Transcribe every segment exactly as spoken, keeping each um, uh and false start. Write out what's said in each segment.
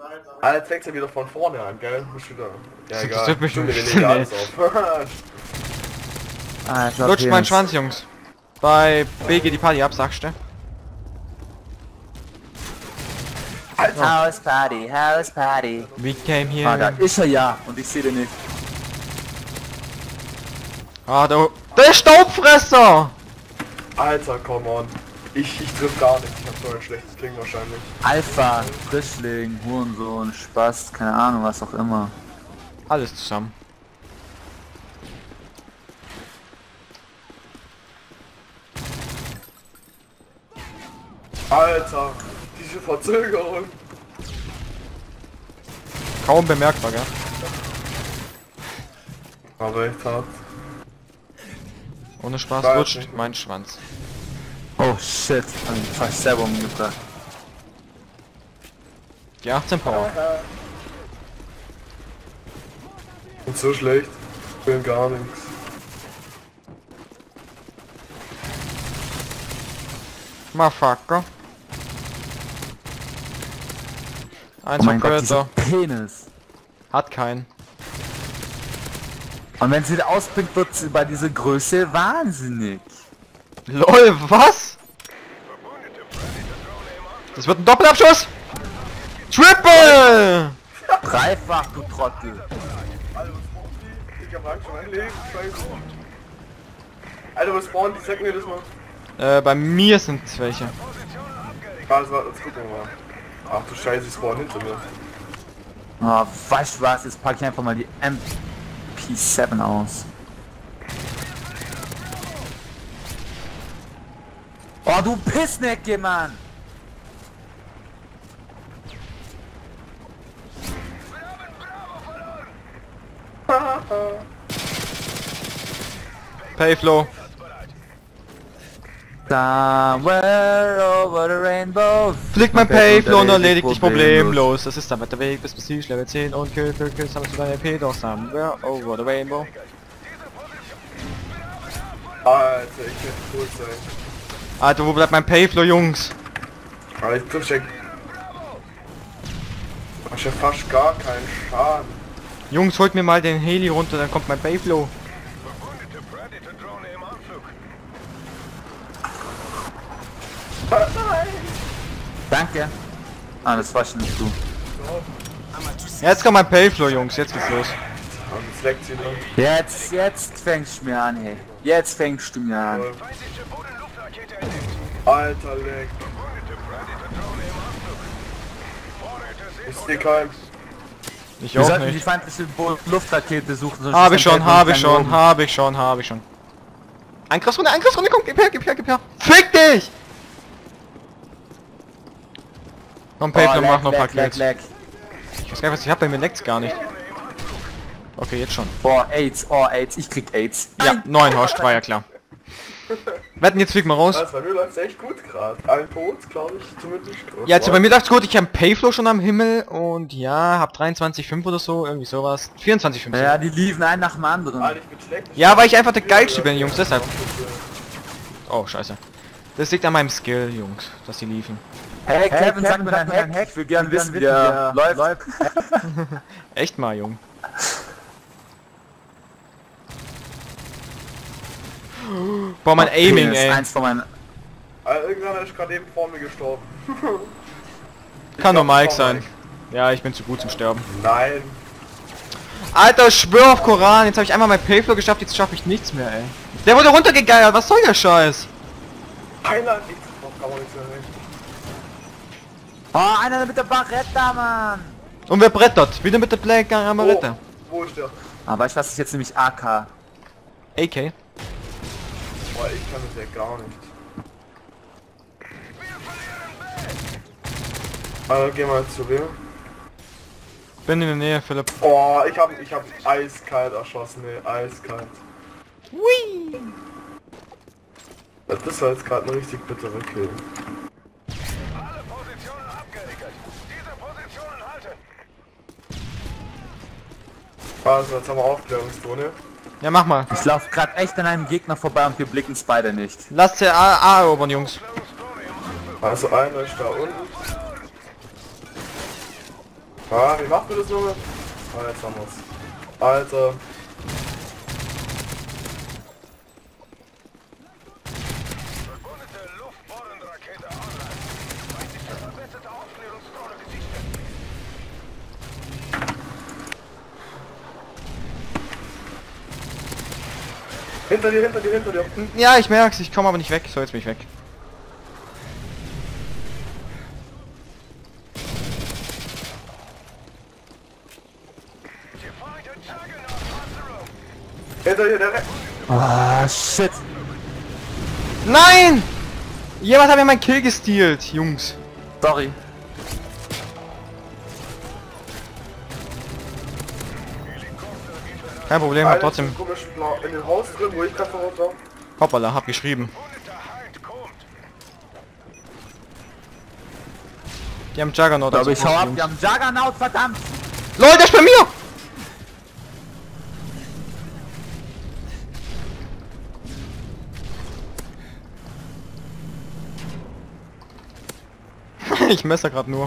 Ah, jetzt fängt er wieder von vorne an, gell? Muss wieder. Ja, Das egal. interessiert mich Stimmt, wir nicht. legen alles auf. Ah, ich glaub, Lutscht hier meinen ist- Schwanz, Jungs. Bei B geht die Party ab, sagst du? House Party, House Party. We came here. Ah, da ist er ja und ich sehe den nicht. Ah, da. Der Staubfresser! Alter, come on. Ich, ich triff gar nicht. Ich hab so ein schlechtes Ding wahrscheinlich. Alpha, Frischling, Hurensohn, Spaß, keine Ahnung, was auch immer. Alles zusammen. Alter, diese Verzögerung. Kaum bemerkbar, gell? Aber echt hart. Ohne Spaß Weiß lutscht nicht. mein Schwanz. Oh shit, hab ich fast selber umgebracht. Die achtzehn Power. Und so schlecht. Ich bin gar nichts. Motherfucker. Eins Oh von mein Gott, dieser Predator. Penis. Hat keinen. Und wenn sie ausbringt, wird sie bei dieser Größe wahnsinnig. LOL, was? Das wird ein Doppelabschuss! Triple! Dreifach, du Trottel. Ich hab Angst um mein Leben. Scheiße. Alter, was spawnen die? Sag mir das mal. Äh, bei mir sind es welche. Also, jetzt gucken wir mal. Ach du Scheiße, die spawnen hinter mir. Oh, weißt du was, jetzt packe ich einfach mal die M P sieben aus. Oh, du Pissnecke, Mann! Payflow. Somewhere over the rainbow. Fliegt mein Payflow und erledigt dich problemlos. problemlos. Das ist damit der Weg bis Prestige Level zehn und Kill, Kill, Kill, sammelst du deine P doch somewhere over the rainbow. Alter, ich werde tot sein. Alter, wo bleibt mein Payflow, Jungs? Aber ich triff ja... Ich hab fast gar keinen Schaden. Jungs, holt mir mal den Heli runter, dann kommt mein Payflow. Danke. Ah, das war schon nicht du. Jetzt kommt mein Payflow, Jungs, jetzt geht's los. Und jetzt leckt sie noch. Jetzt, jetzt fängst du mir an, hey. Jetzt fängst du mir an. Alter, leck. Ist dir kein... Ich Wir auch sollten die nicht. feindliche Bo- Luftrakete suchen. sonst Habe ist ich dein schon, Feld habe ich nicht schon, oben. habe ich schon, habe ich schon. Angriffsrunde, Angriffsrunde, komm, gib her, gib her, gib her. Fick dich! Komm, Oh, Payflow, leck, mach noch ein paar leck, leck, Kills. leck. Ich weiß gar nicht, was ich hab, bei mir leckt's gar nicht. Okay, jetzt schon. Boah, AIDS, oh AIDS, ich krieg AIDS. Ja, neun Horst, war ja klar. Wetten, jetzt fliegen wir raus. Also, bei mir läuft's echt gut gerade. Ein Tod, glaube ich, zumindest. Ja, also bei mir läuft's gut, ich habe Payflow schon am Himmel und ja, hab dreiundzwanzig Komma fünf oder so, irgendwie sowas. vierundzwanzig Komma fünf. Ja, die liefen einen nach dem anderen. Alter, ich bin schlecht. Ja, weil ich einfach der Geilste bin, Jungs, deshalb. Oh, scheiße. Das liegt an meinem Skill, Jungs, dass sie liefen. Hey, Kevin, sag mir dein Hack. Ich will gern wissen, wie der läuft. Echt mal, Jung. Boah, mein Aiming, Das ist ey. eins von meinen... Alter, irgendeiner ist gerade eben vor mir gestorben. Kann nur glaub, Mike das war sein. Mike. Ja, ich bin zu gut zum Sterben. Nein. Alter, ich schwör auf Koran, jetzt habe ich einmal mein Payflow geschafft, jetzt schaffe ich nichts mehr, ey. Der wurde runtergegeiert, was soll der Scheiß? Einer nichts. Oh, kann man nichts mehr reden. Oh, einer mit der Barretta, Mann! Und wer brettert? Wieder mit der Black Amarette. Wo, wo ist der? Ah, weißt du was, ist jetzt nämlich A K. A K. Boah, ich kann das ja gar nicht. Also, gehen wir jetzt zu wem? Bin in der Nähe, Philipp. Oh, ich hab, ich hab eiskalt erschossen, ey, eiskalt. Hui! Ja, das war jetzt gerade ein richtig bitterer Kill. Alle Positionen abgeriegelt. Diese Positionen halten. Also, jetzt haben wir Aufklärungsdrohne. Ja, mach mal. Ich laufe gerade echt an einem Gegner vorbei und wir blicken es beide nicht. Lasst der A, A erobern, Jungs. Also, einer ist da unten. Ah, wie macht du das nochmal? Ah, jetzt haben wir's. Alter. Verbundete Luftbohrenrakete online. Feindliche verbesserte Aufklärungsdrohne gesichtet. Hinter dir, hinter dir, hinter dir. Ja, ich merk's, ich komme aber nicht weg. So, jetzt bin ich weg. Sie fahren den Juggernaut Panzerung. Hinter dir, der Re Ah, shit. Nein! Jemand hat mir meinen Kill gestealt, Jungs. Sorry. Kein Problem, hab Alter, trotzdem. komisch blau in dem Haus drin, wo ich gerade verrückt war. Hoppala, hab geschrieben. Bundeter Halt kommt. Die haben Juggernaut. Aber also ich schau ab, Jungs. wir haben Juggernaut, verdammt. Leute, der ist bei mir! Ich messer gerade nur.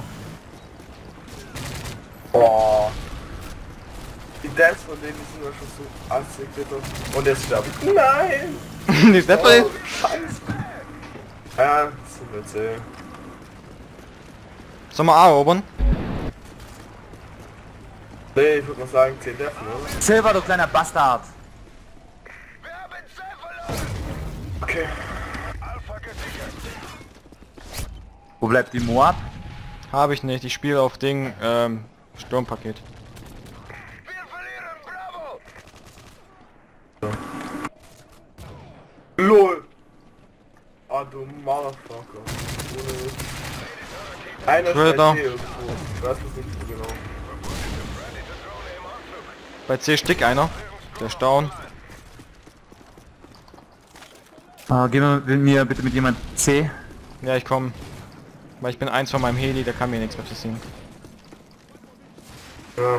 Boah. Die Dance von denen die sind ja schon so assig, bitte. Und jetzt sterbe ich. Nein! Die Step Oh, Scheiße. Ja, zu witzig. Sollen wir A erobern? Nee, ich würde mal sagen zehn Deffen, oder? Silver, du kleiner Bastard. Wir haben C verloren. Okay. Alpha gesichert. Wo bleibt die Moab? Habe ich nicht. Ich spiele auf Ding, ähm, Sturmpaket. Wir verlieren Bravo. LOL! Ah, du Motherfucker. Ohne- Einer Predator. schreit eh irgendwo. Ich weiß es nicht so genau. Bei C Stick einer. Der ist down. Ah, geh mal mit mir bitte mit jemand C. Ja, ich komme. Weil ich bin eins von meinem Heli, da kann mir nichts mehr passieren. Ja.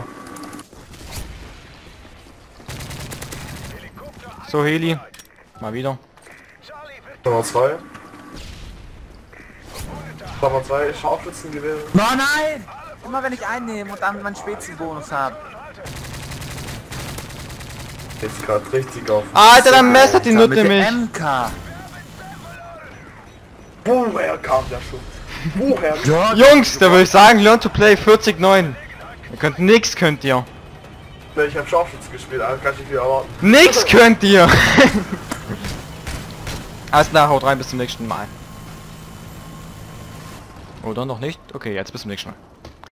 So, Heli. Mal wieder. Charlie wird Nummer zwei. Nummer zwei, Scharfschützengewehre. Oh nein! Immer wenn ich einnehme und dann meinen Spezienbonus habe. Jetzt gerade richtig auf. Alter, dann messert die Mit Nutte der mich. M K. Woher kam der Schuss? Woher? Ja, Jungs, da würde ich sagen, learn to play vierzig neun. Ihr könnt nix, könnt ihr. Ne, ich hab Scharfschütze gespielt, also kann ich nicht viel erwarten. Nix könnt ihr. Alles klar, haut rein, bis zum nächsten Mal. Oder noch nicht? Okay, jetzt bis zum nächsten Mal.